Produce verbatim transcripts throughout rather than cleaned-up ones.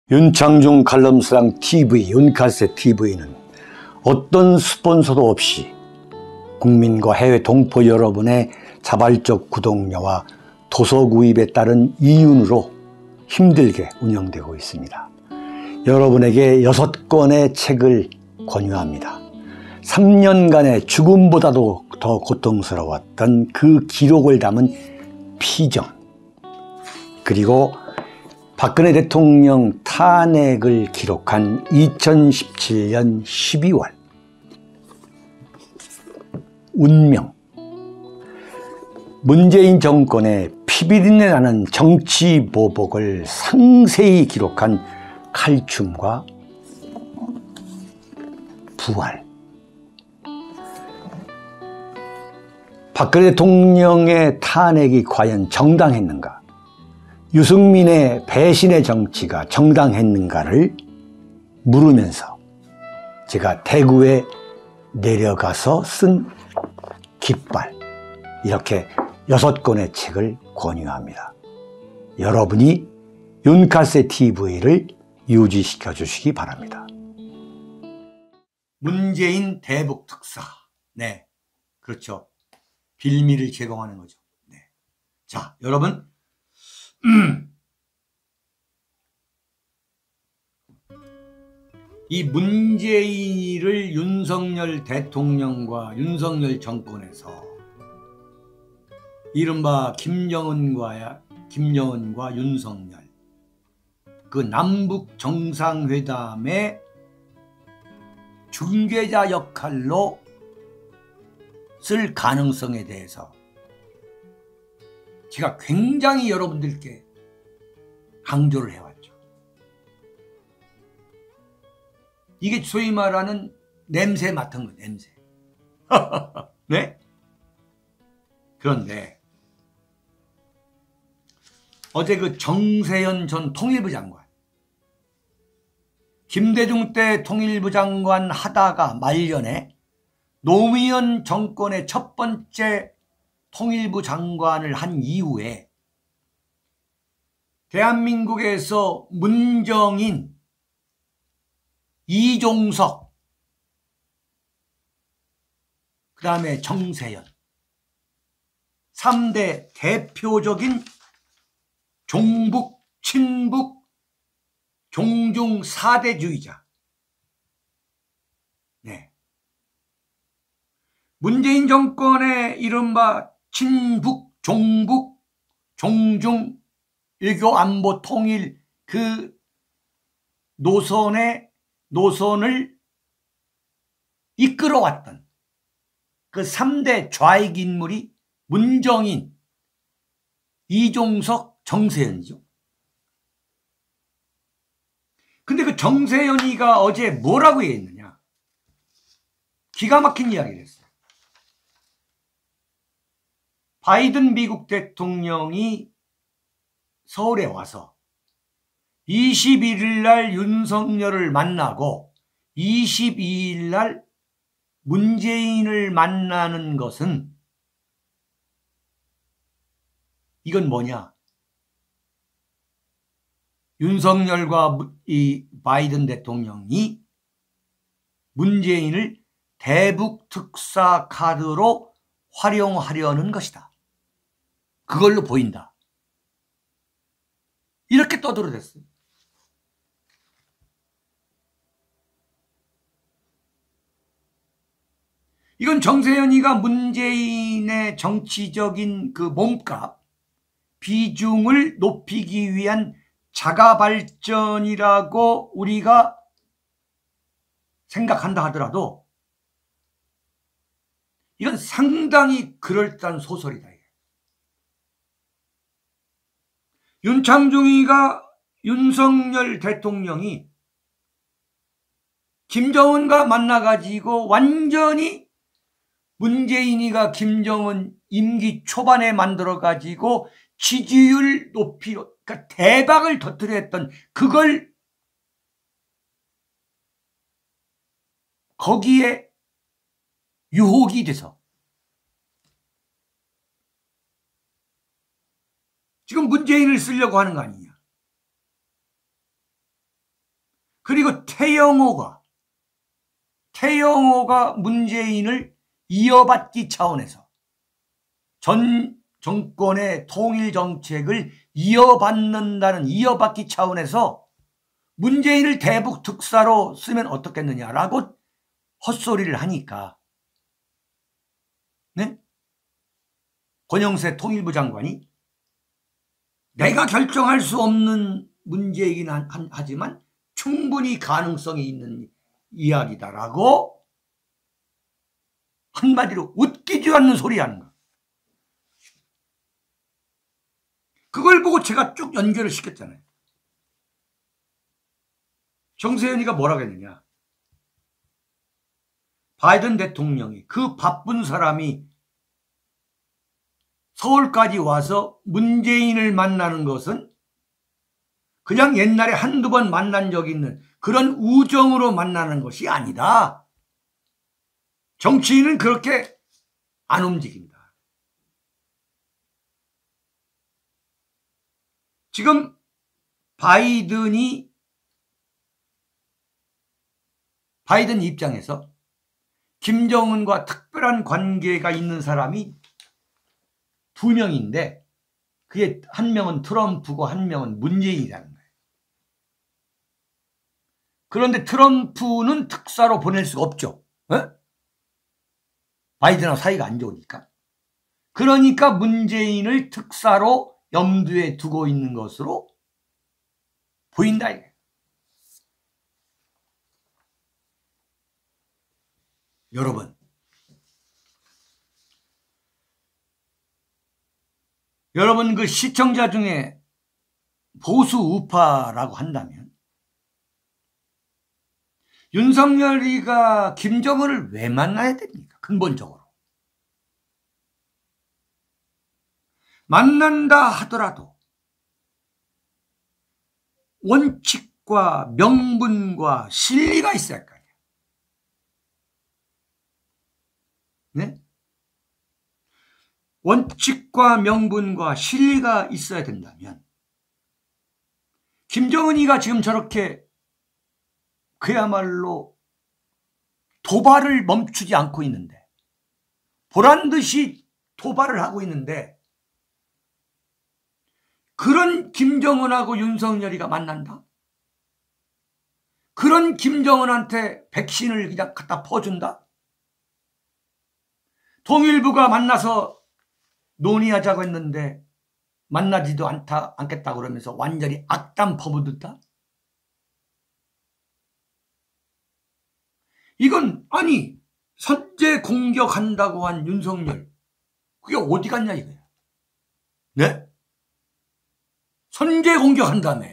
윤창중 칼럼스랑 티비, 윤카세 티비는 어떤 스폰서도 없이 국민과 해외 동포 여러분의 자발적 구독료와 도서 구입에 따른 이윤으로 힘들게 운영되고 있습니다. 여러분에게 여섯 권의 책을 권유합니다. 삼 년간의 죽음보다도 더 고통스러웠던 그 기록을 담은 피정, 그리고 박근혜 대통령 탄핵을 기록한 이천십칠 년 십이월, 운명, 문재인 정권의 피비린내 나는 정치 보복을 상세히 기록한 칼춤과 부활, 박근혜 대통령의 탄핵이 과연 정당했는가, 유승민의 배신의 정치가 정당했는가를 물으면서 제가 대구에 내려가서 쓴 깃발, 이렇게 여섯 권의 책을 권유합니다. 여러분이 윤카세 티비를 유지시켜 주시기 바랍니다. 문재인 대북 특사. 네, 그렇죠. 빌미를 제공하는 거죠. 네. 자, 여러분. 이 문재인을 윤석열 대통령과 윤석열 정권에서 이른바 김정은과 김정은과 윤석열 그 남북 정상회담의 중개자 역할로 쓸 가능성에 대해서 제가 굉장히 여러분들께 강조를 해왔죠. 이게 소위 말하는 냄새 맡은 거, 냄새. 네? 그런데 어제 그 정세현 전 통일부 장관, 김대중 때 통일부 장관 하다가 말년에 노무현 정권의 첫 번째 통일부 장관을 한 이후에 대한민국에서 문정인, 이종석, 그 다음에 정세현, 삼 대 대표적인 종북, 친북, 종중 사대주의자. 네. 문재인 정권의 이른바 친북, 종북, 종중, 외교 안보 통일 그 노선의 노선을 이끌어왔던 그 삼 대 좌익 인물이 문정인, 이종석, 정세현이죠. 근데 그 정세현이가 어제 뭐라고 얘기했느냐? 기가 막힌 이야기를 했어요. 바이든 미국 대통령이 서울에 와서 이십일 일 날 윤석열을 만나고 이십이 일 날 문재인을 만나는 것은 이건 뭐냐? 윤석열과 이 바이든 대통령이 문재인을 대북 특사 카드로 활용하려는 것이다. 그걸로 보인다. 이렇게 떠들어댔어요. 이건 정세현이가 문재인의 정치적인 그 몸값, 비중을 높이기 위한 자가 발전이라고 우리가 생각한다 하더라도 이건 상당히 그럴듯한 소설이다. 윤창중이가 윤석열 대통령이 김정은과 만나가지고 완전히 문재인이가 김정은 임기 초반에 만들어가지고 지지율 높이, 그러니까 대박을 터뜨려 했던 그걸 거기에 유혹이 돼서 지금 문재인을 쓰려고 하는 거 아니냐. 그리고 태영호가 태영호가 문재인을 이어받기 차원에서 전 정권의 통일 정책을 이어받는다는 이어받기 차원에서 문재인을 대북 특사로 쓰면 어떻겠느냐라고 헛소리를 하니까 네? 권영세 통일부 장관이 내가 결정할 수 없는 문제이긴 하지만 충분히 가능성이 있는 이야기다라고 한마디로 웃기지 않는 소리 하는 거. 그걸 보고 제가 쭉 연결을 시켰잖아요. 정세현이가 뭐라고 했느냐. 바이든 대통령이 그 바쁜 사람이 서울까지 와서 문재인을 만나는 것은 그냥 옛날에 한두 번 만난 적이 있는 그런 우정으로 만나는 것이 아니다. 정치인은 그렇게 안 움직인다. 지금 바이든이 바이든 입장에서 김정은과 특별한 관계가 있는 사람이 두 명인데 그게 한 명은 트럼프고 한 명은 문재인이라는 거예요. 그런데 트럼프는 특사로 보낼 수가 없죠. 에? 바이든하고 사이가 안 좋으니까. 그러니까 문재인을 특사로 염두에 두고 있는 것으로 보인다. 여러분, 여러분 그 시청자 중에 보수 우파라고 한다면 윤석열이가 김정은을 왜 만나야 됩니까? 근본적으로. 만난다 하더라도 원칙과 명분과 실리가 있어야 할 거 아니에요. 네? 원칙과 명분과 실리가 있어야 된다면 김정은이가 지금 저렇게 그야말로 도발을 멈추지 않고 있는데 보란 듯이 도발을 하고 있는데 그런 김정은하고 윤석열이가 만난다? 그런 김정은한테 백신을 그냥 갖다 퍼준다? 통일부가 만나서 논의하자고 했는데 만나지도 않다, 않겠다 그러면서 완전히 악담 퍼붓는다? 이건 아니 선제 공격한다고 한 윤석열 그게 어디 갔냐 이거야. 네? 선제 공격한다며.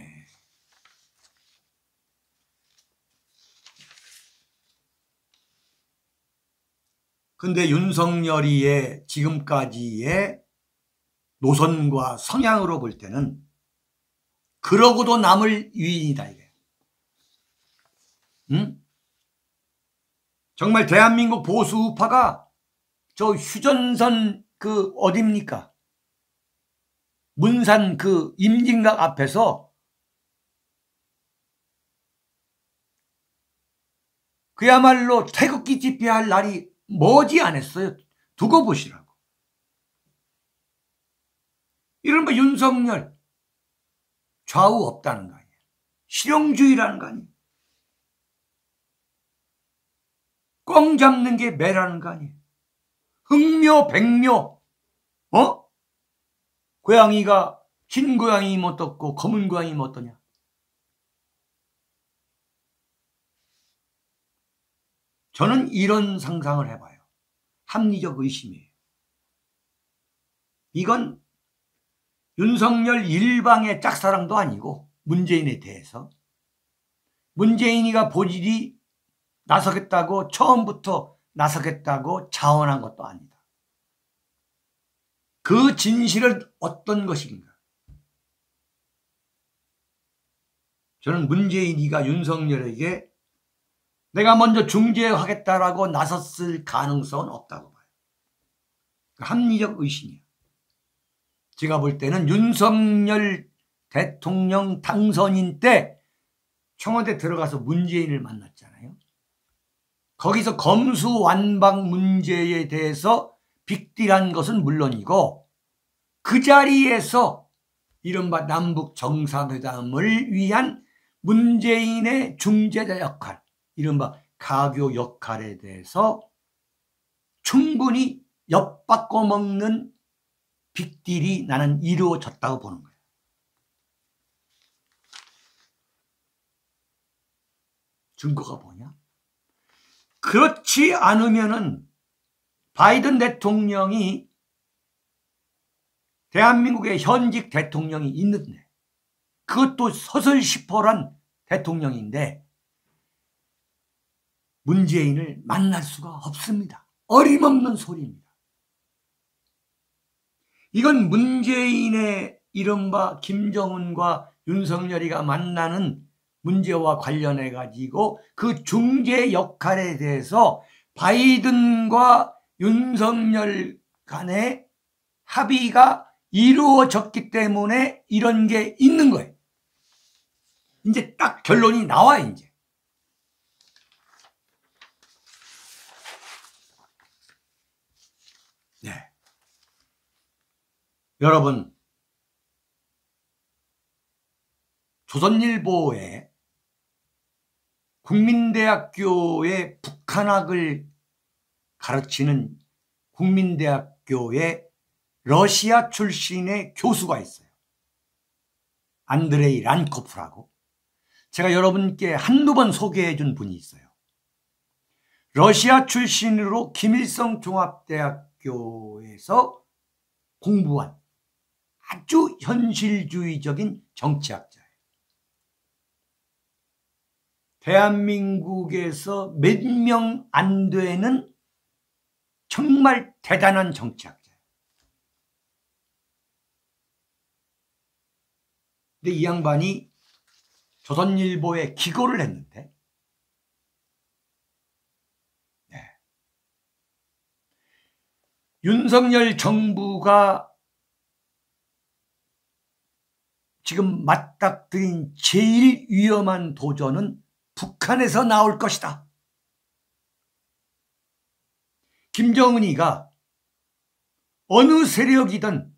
근데 윤석열이의 지금까지의 노선과 성향으로 볼 때는 그러고도 남을 위인이다 이게. 응? 정말 대한민국 보수 우파가 저 휴전선 그 어딥니까? 문산 그 임진각 앞에서 그야말로 태극기 집회할 날이 머지 않았어요. 두고 보시라고. 이른바 윤석열 좌우 없다는 거 아니에요. 실용주의라는 거 아니에요. 꽝 잡는 게 매라는 거 아니에요. 흑묘 백묘 어? 고양이가 흰 고양이면 어떻고 검은 고양이면 어떠냐. 저는 이런 상상을 해봐요. 합리적 의심이에요. 이건 윤석열 일방의 짝사랑도 아니고 문재인에 대해서 문재인이가 본인이 나서겠다고 처음부터 나서겠다고 자원한 것도 아니다. 그 진실은 어떤 것인가? 저는 문재인이가 윤석열에게 내가 먼저 중재하겠다라고 나섰을 가능성은 없다고 봐요. 합리적 의심이에요. 제가 볼 때는 윤석열 대통령 당선인 때 청와대 들어가서 문재인을 만났잖아요. 거기서 검수완박 문제에 대해서 빅딜한 것은 물론이고 그 자리에서 이른바 남북 정상회담을 위한 문재인의 중재자 역할, 이른바 가교 역할에 대해서 충분히 엿바꿔 먹는 빅딜이 나는 이루어졌다고 보는 거예요. 증거가 뭐냐? 그렇지 않으면은 바이든 대통령이 대한민국의 현직 대통령이 있는데 그것도 서슬시퍼란 대통령인데 문재인을 만날 수가 없습니다. 어림없는 소리입니다. 이건 문재인의 이른바 김정은과 윤석열이가 만나는 문제와 관련해 가지고 그 중재 역할에 대해서 바이든과 윤석열 간의 합의가 이루어졌기 때문에 이런 게 있는 거예요. 이제 딱 결론이 나와 이제. 네. 여러분, 조선일보에 국민대학교의 북한학을 가르치는 국민대학교의 러시아 출신의 교수가 있어요. 안드레이 란코프라고. 제가 여러분께 한두 번 소개해 준 분이 있어요. 러시아 출신으로 김일성 종합대학교에서 공부한 아주 현실주의적인 정치학자예요. 대한민국에서 몇 명 안 되는 정말 대단한 정치학자예요. 근데 이 양반이 조선일보에 기고를 했는데 네. 윤석열 정부가 지금 맞닥뜨린 제일 위험한 도전은 북한에서 나올 것이다. 김정은이가 어느 세력이든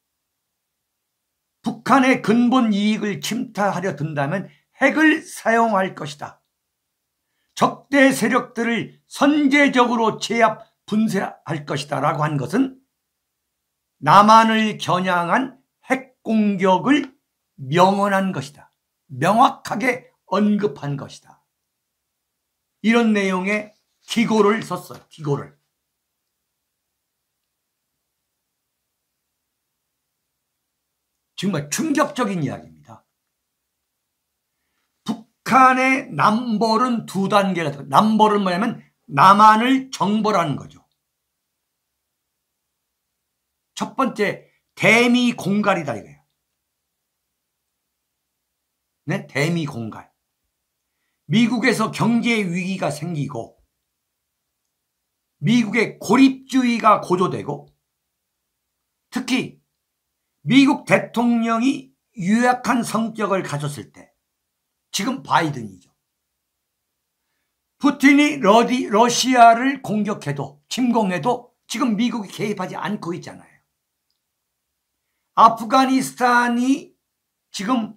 북한의 근본 이익을 침탈하려 든다면 핵을 사용할 것이다. 적대 세력들을 선제적으로 제압 분쇄할 것이다 라고 한 것은 남한을 겨냥한 핵 공격을 명언한 것이다. 명확하게 언급한 것이다. 이런 내용의 기고를 썼어요. 기고를. 정말 충격적인 이야기입니다. 북한의 남벌은 두 단계가 들어요. 남벌은 뭐냐면 남한을 정벌하는 거죠. 첫 번째, 대미 공갈이다 이거예요. 네, 대미 공갈. 미국에서 경제 위기가 생기고 미국의 고립주의가 고조되고 특히 미국 대통령이 유약한 성격을 가졌을 때 지금 바이든이죠. 푸틴이 러디, 러시아를 공격해도 침공해도 지금 미국이 개입하지 않고 있잖아요. 아프가니스탄이 지금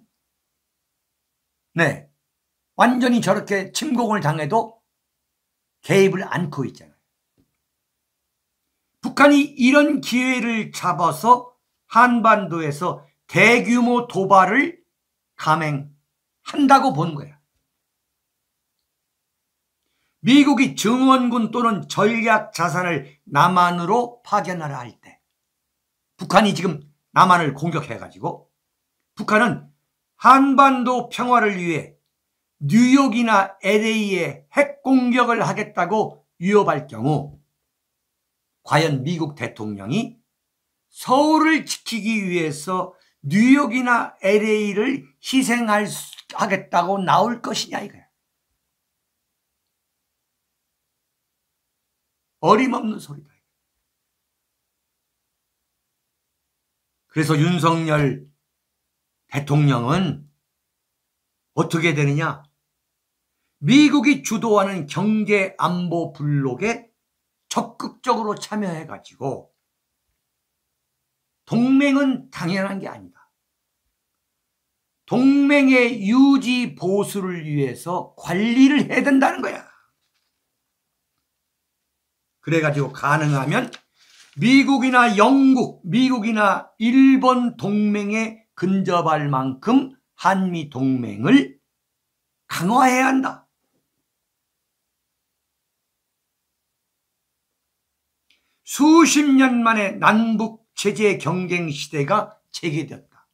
네 완전히 저렇게 침공을 당해도 개입을 않고 있잖아요. 북한이 이런 기회를 잡아서 한반도에서 대규모 도발을 감행한다고 본 거예요. 미국이 증원군 또는 전략 자산을 남한으로 파견하라 할 때 북한이 지금 남한을 공격해가지고 북한은 한반도 평화를 위해 뉴욕이나 엘에이에 핵 공격을 하겠다고 위협할 경우 과연 미국 대통령이 서울을 지키기 위해서 뉴욕이나 엘에이를 희생하겠다고 나올 것이냐 이거야. 어림없는 소리다. 그래서 윤석열 대통령은 어떻게 되느냐? 미국이 주도하는 경제 안보 블록에 적극적으로 참여해가지고 동맹은 당연한 게 아니다. 동맹의 유지 보수를 위해서 관리를 해야 된다는 거야. 그래가지고 가능하면 미국이나 영국, 미국이나 일본 동맹에 근접할 만큼 한미 동맹을 강화해야 한다. 수십 년 만에 남북 체제 경쟁 시대가 재개되었다.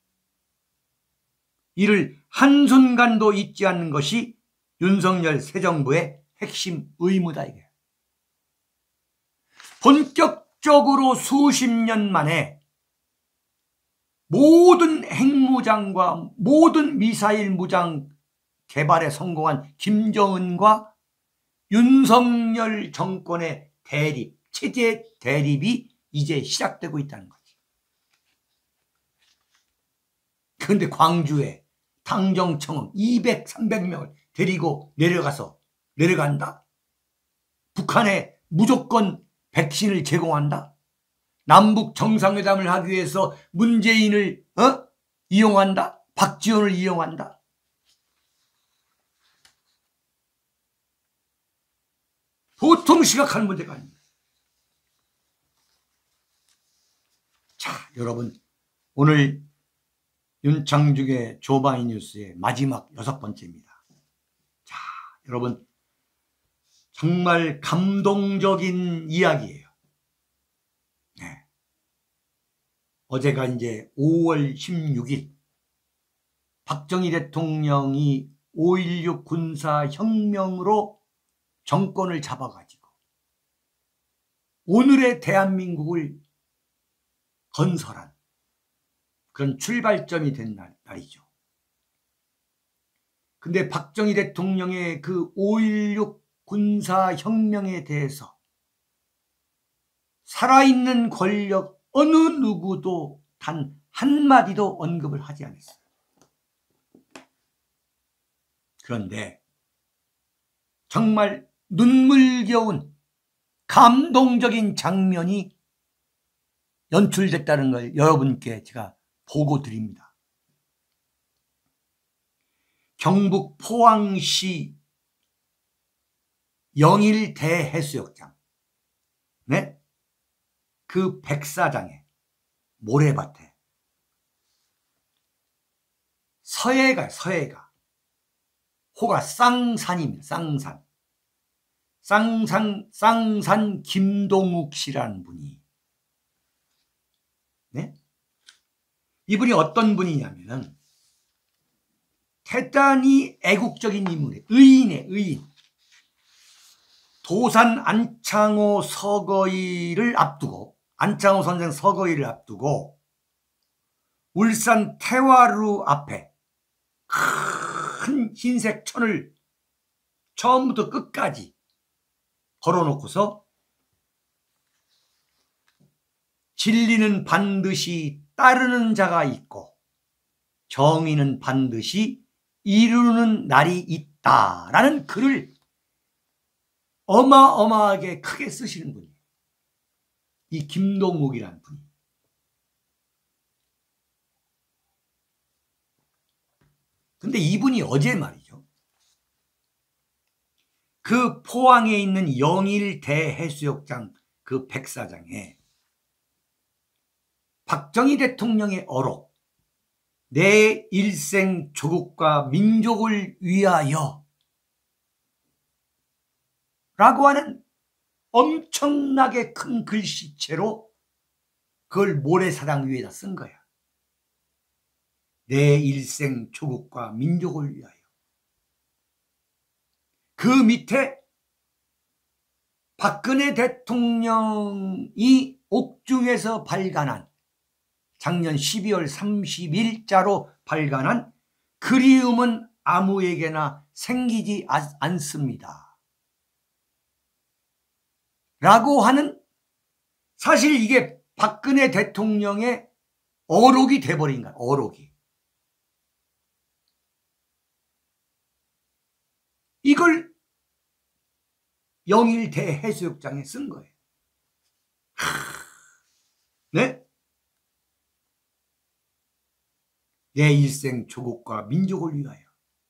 이를 한순간도 잊지 않는 것이 윤석열 새 정부의 핵심 의무다 이게. 본격적으로 수십 년 만에 모든 핵무장과 모든 미사일 무장 개발에 성공한 김정은과 윤석열 정권의 대립, 체제 대립이 이제 시작되고 있다는 거지. 그런데 광주에 당정청은 이백, 삼백 명을 데리고 내려가서 내려간다. 북한에 무조건 백신을 제공한다. 남북 정상회담을 하기 위해서 문재인을 어? 이용한다. 박지원을 이용한다. 보통 시각할 문제가 아닙니다. 자, 여러분, 오늘 윤창중의 조바이 뉴스의 마지막 여섯 번째입니다. 자, 여러분, 정말 감동적인 이야기예요. 네. 어제가 이제 오월 십육일 박정희 대통령이 오일육 군사혁명으로 정권을 잡아가지고 오늘의 대한민국을 건설한 그런 출발점이 된 날, 날이죠. 근데 박정희 대통령의 그 오일육 군사혁명에 대해서 살아있는 권력 어느 누구도 단 한마디도 언급을 하지 않았어요. 그런데 정말 눈물겨운 감동적인 장면이 연출됐다는 걸 여러분께 제가 보고 드립니다. 경북 포항시 영일 대해수욕장, 네? 그 백사장에 모래밭에 서해가 서해가 호가 쌍산입니다. 쌍산. 쌍산 쌍산 김동욱 씨라는 분이, 네? 이분이 어떤 분이냐면은 대단히 애국적인 인물이에요. 의인의 의인. 도산 안창호 서거일을 앞두고, 안창호 선생 서거일을 앞두고 울산 태화루 앞에 큰 흰색 천을 처음부터 끝까지 걸어놓고서 진리는 반드시 따르는 자가 있고 정의는 반드시 이루는 날이 있다라는 글을 어마어마하게 크게 쓰시는 분이에요. 이 김동욱이라는 분이. 근데 이분이 어제 말이죠. 그 포항에 있는 영일 대해수욕장 그 백사장에 박정희 대통령의 어록, 내 일생 조국과 민족을 위하여 라고 하는 엄청나게 큰 글씨체로 그걸 모래사장 위에다 쓴 거야. 내 일생 조국과 민족을 위하여. 그 밑에 박근혜 대통령이 옥중에서 발간한 작년 십이월 삼십일자로 발간한 그리움은 아무에게나 생기지 않습니다. 라고 하는, 사실 이게 박근혜 대통령의 어록이 돼버린 거야. 어록이. 이걸 영일 대해수욕장에 쓴 거예요. 네? 내 일생 조국과 민족을 위하여.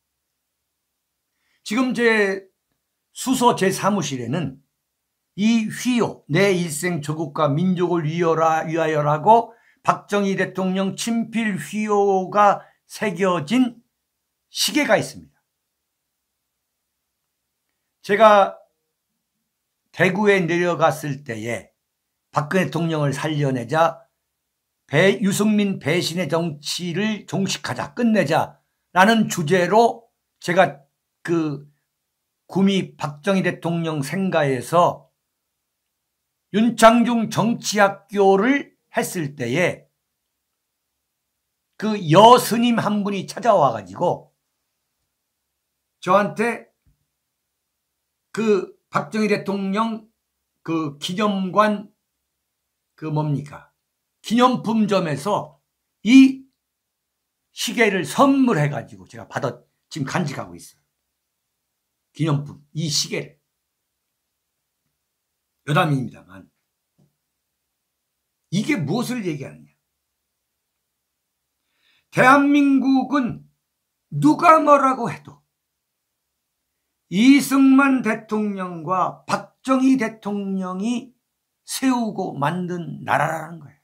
지금 제 수서 제 사무실에는 이 휘요, 내 일생 조국과 민족을 위하여라고 박정희 대통령 친필 휘요가 새겨진 시계가 있습니다. 제가 대구에 내려갔을 때에 박근혜 대통령을 살려내자 배, 유승민 배신의 정치를 종식하자, 끝내자라는 주제로 제가 그 구미 박정희 대통령 생가에서 윤창중 정치학교를 했을 때에 그 여스님 한 분이 찾아와 가지고 저한테 그 박정희 대통령 그 기념관 그 뭡니까 기념품점에서 이 시계를 선물해 가지고 제가 받아 지금 간직하고 있어요. 기념품 이 시계를. 여담입니다만 이게 무엇을 얘기하느냐. 대한민국은 누가 뭐라고 해도 이승만 대통령과 박정희 대통령이 세우고 만든 나라라는 거예요.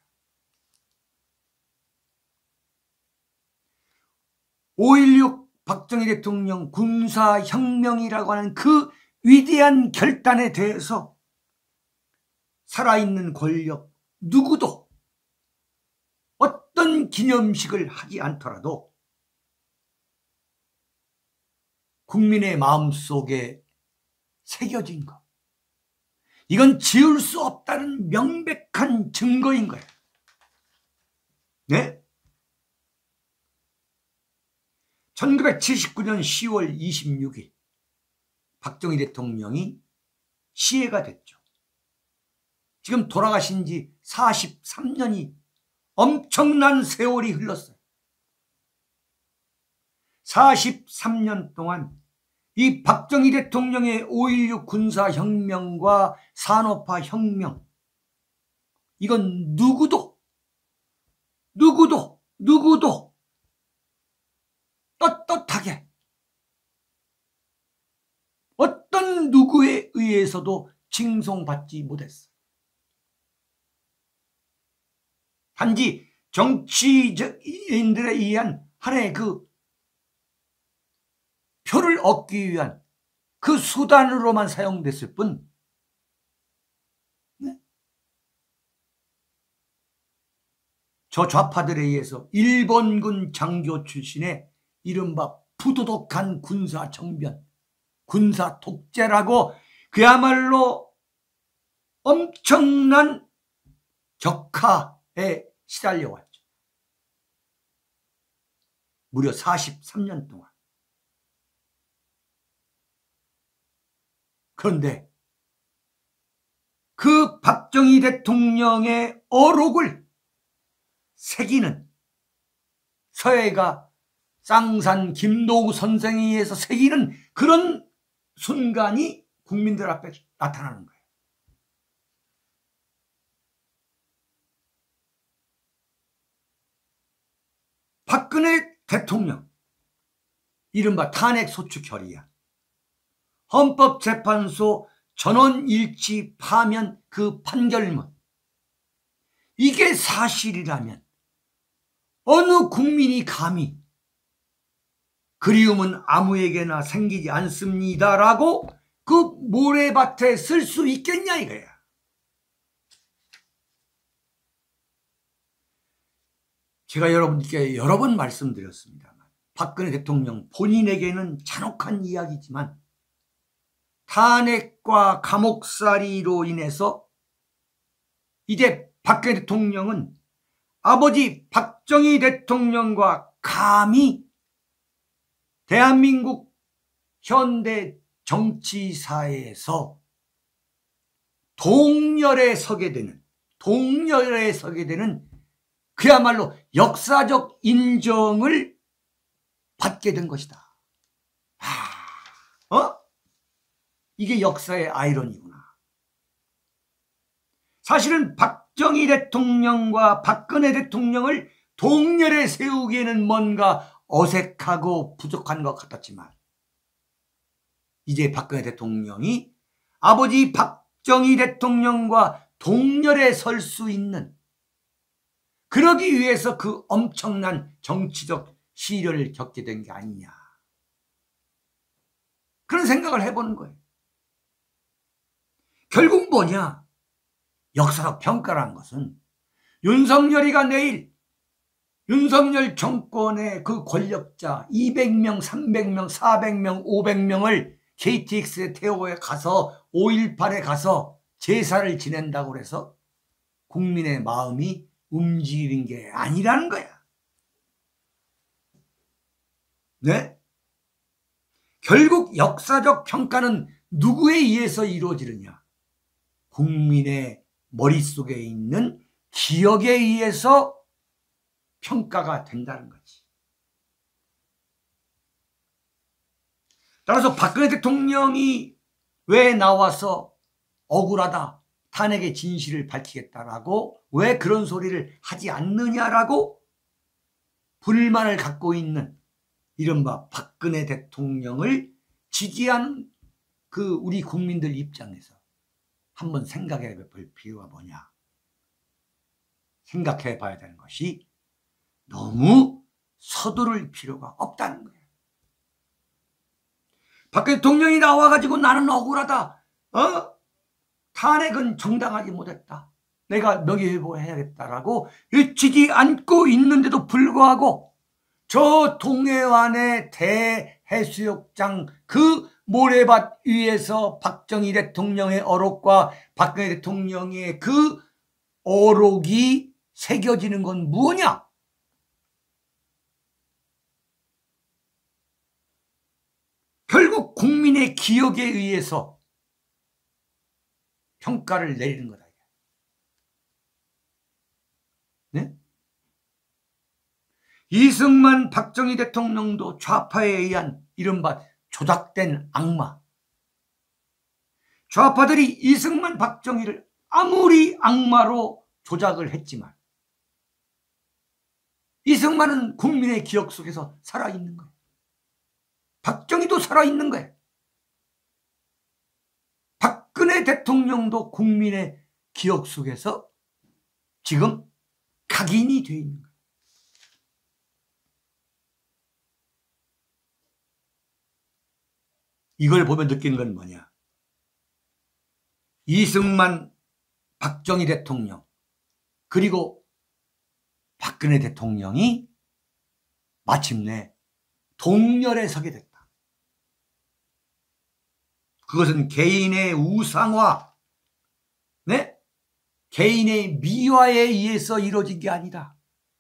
오일육 박정희 대통령 군사혁명이라고 하는 그 위대한 결단에 대해서 살아있는 권력 누구도 어떤 기념식을 하지 않더라도 국민의 마음속에 새겨진 것, 이건 지울 수 없다는 명백한 증거인 거예요. 네? 천구백칠십구 년 시월 이십육일 박정희 대통령이 시해가 됐죠. 지금 돌아가신 지 사십삼 년이 엄청난 세월이 흘렀어요. 사십삼 년 동안 이 박정희 대통령의 오일육 군사혁명과 산업화 혁명, 이건 누구도 누구도 누구도 떳떳하게 어떤 누구에 의해서도 칭송받지 못했어요. 단지 정치인들에 의한 하나의 그 표를 얻기 위한 그 수단으로만 사용됐을 뿐, 네? 저 좌파들에 의해서 일본군 장교 출신의 이른바 부도덕한 군사 정변, 군사 독재라고 그야말로 엄청난 격하에 시달려왔죠. 무려 사십삼 년 동안. 그런데 그 박정희 대통령의 어록을 새기는 서예가 쌍산 김도우 선생에 의해서 새기는 그런 순간이 국민들 앞에 나타나는 거예요. 박근혜 대통령, 이른바 탄핵소추 결의안, 헌법재판소 전원일치 파면 그 판결문, 이게 사실이라면 어느 국민이 감히 그리움은 아무에게나 생기지 않습니다라고 그 모래밭에 쓸 수 있겠냐 이거야. 제가 여러분께 여러 번 말씀드렸습니다만 박근혜 대통령 본인에게는 잔혹한 이야기지만 탄핵과 감옥살이로 인해서 이제 박근혜 대통령은 아버지 박정희 대통령과 감히 대한민국 현대 정치사에서 동렬에 서게 되는, 동렬에 서게 되는 그야말로 역사적 인정을 받게 된 것이다. 아, 어? 이게 역사의 아이러니구나. 사실은 박정희 대통령과 박근혜 대통령을 동렬에 세우기에는 뭔가 어색하고 부족한 것 같았지만 이제 박근혜 대통령이 아버지 박정희 대통령과 동렬에 설 수 있는, 그러기 위해서 그 엄청난 정치적 시련을 겪게 된 게 아니냐, 그런 생각을 해보는 거예요. 결국 뭐냐, 역사적 평가라는 것은 윤석열이가 내일 윤석열 정권의 그 권력자 이백 명, 삼백 명, 사백 명, 오백 명을 케이티엑스에 태우고 가서 오일팔에 가서 제사를 지낸다고 해서 국민의 마음이 움직이는 게 아니라는 거야. 네? 결국 역사적 평가는 누구에 의해서 이루어지느냐? 국민의 머릿속에 있는 기억에 의해서 평가가 된다는 거지. 따라서 박근혜 대통령이 왜 나와서 억울하다, 탄핵의 진실을 밝히겠다라고 왜 그런 소리를 하지 않느냐라고 불만을 갖고 있는 이른바 박근혜 대통령을 지지하는 그 우리 국민들 입장에서 한번 생각해 볼 필요가 뭐냐. 생각해 봐야 되는 것이 너무 서두를 필요가 없다는 거예요. 박근혜 대통령이 나와가지고 나는 억울하다, 어? 탄핵은 정당하지 못했다, 내가 명예회복해야겠다라고 외치지 않고 있는데도 불구하고 저 동해안의 대해수욕장 그 모래밭 위에서 박정희 대통령의 어록과 박근혜 대통령의 그 어록이 새겨지는 건 뭐냐? 결국 국민의 기억에 의해서 평가를 내리는 거다. 네? 이승만, 박정희 대통령도 좌파에 의한 이른바 조작된 악마. 좌파들이 이승만, 박정희를 아무리 악마로 조작을 했지만 이승만은 국민의 기억 속에서 살아있는 거예요. 박정희도 살아있는 거예요. 박근혜 대통령도 국민의 기억 속에서 지금 각인이 되어 있는 거예요. 이걸 보면 느끼는 건 뭐냐? 이승만, 박정희 대통령 그리고 박근혜 대통령이 마침내 동렬에 서게 됐다. 그것은 개인의 우상화, 네? 개인의 미화에 의해서 이루어진 게 아니다.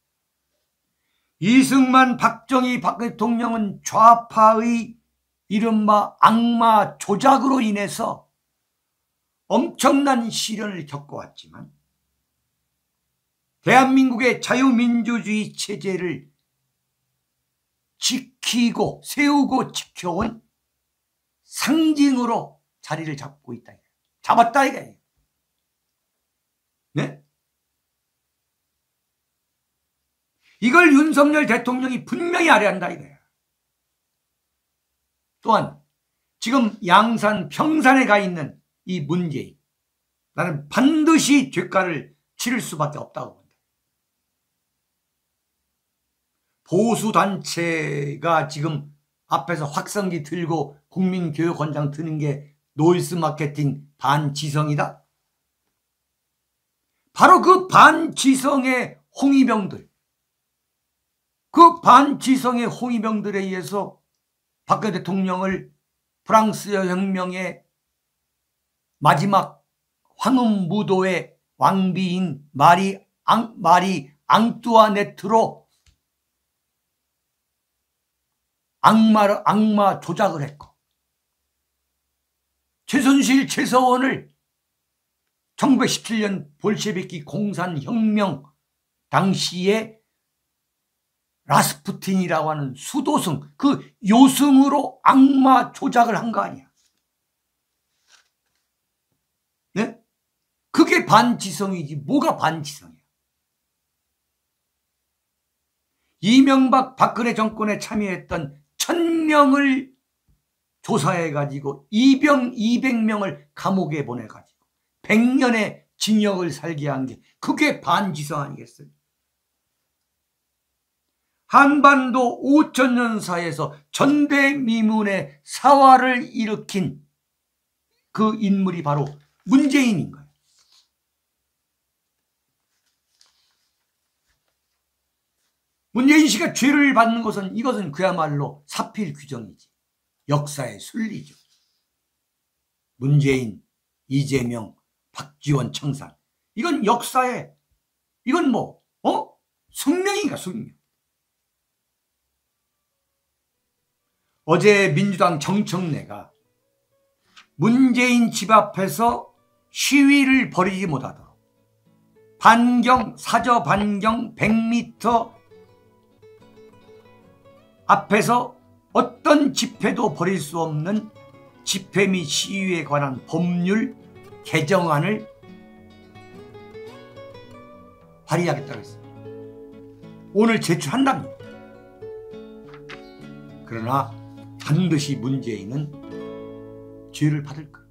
이승만, 박정희, 박근혜 대통령은 좌파의 이른바 악마 조작으로 인해서 엄청난 시련을 겪어왔지만 대한민국의 자유민주주의 체제를 지키고 세우고 지켜온 상징으로 자리를 잡고 있다. 잡았다 이거예요. 네? 이걸 윤석열 대통령이 분명히 알아야 한다 이거예요. 또한 지금 양산 평산에 가 있는 이 문재인, 나는 반드시 뒷가를 치를 수밖에 없다고 본다. 보수단체가 지금 앞에서 확성기 들고 국민교육원장 드는 게 노이즈 마케팅 반지성이다. 바로 그 반지성의 홍위병들, 그 반지성의 홍위병들에 의해서 박근혜 대통령을 프랑스 혁명의 마지막 황혼무도의 왕비인 마리, 앙, 마리 앙뚜아네트로 악마, 악마 조작을 했고, 최순실, 최서원을 천구백십칠 년 볼셰비키 공산혁명 당시에 라스푸틴이라고 하는 수도승, 그 요승으로 악마 조작을 한 거 아니야. 네? 그게 반지성이지 뭐가 반지성이야. 이명박 박근혜 정권에 참여했던 천 명을 조사해가지고 이병 이백 명을 감옥에 보내가지고 백 년의 징역을 살게 한 게 그게 반지성 아니겠어요? 한반도 오천 년 사이에서 전대미문의 사화를 일으킨 그 인물이 바로 문재인인 거예요. 문재인 씨가 죄를 받는 것은 이것은 그야말로 사필 규정이지. 역사의 순리죠. 문재인, 이재명, 박지원 청산. 이건 역사의 이건 뭐 어? 숙명인가 숙명. 어제 민주당 정청래가 문재인 집 앞에서 시위를 벌이지 못하도록 반경 사저 반경 백 미터 앞에서 어떤 집회도 벌일 수 없는 집회 및 시위에 관한 법률 개정안을 발의하겠다고 했어요. 오늘 제출한답니다. 그러나 반드시 문재인은 죄를 받을 거예요.